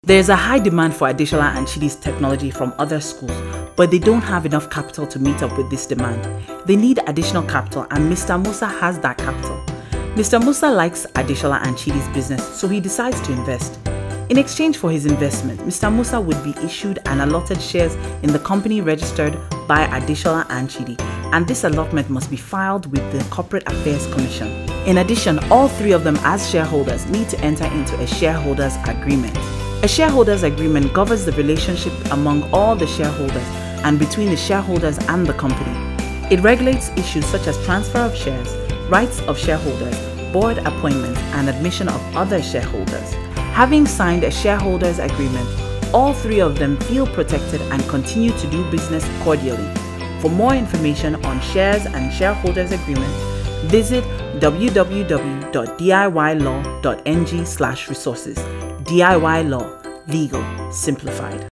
There's a high demand for Adesola and Chidi's technology from other schools, but they don't have enough capital to meet up with this demand. They need additional capital, and Mr. Musa has that capital. Mr. Musa likes Adesola and Chidi's business, so he decides to invest. In exchange for his investment, Mr. Musa would be issued and allotted shares in the company registered by Adesola and Chidi, and this allotment must be filed with the Corporate Affairs Commission. In addition, all three of them as shareholders need to enter into a shareholders agreement. A shareholders agreement governs the relationship among all the shareholders and between the shareholders and the company. It regulates issues such as transfer of shares, rights of shareholders, board appointments, and admission of other shareholders. Having signed a shareholders agreement, all three of them feel protected and continue to do business cordially. For more information on shares and shareholders agreements, visit www.diylaw.ng/resources. DIY Law, legal, simplified.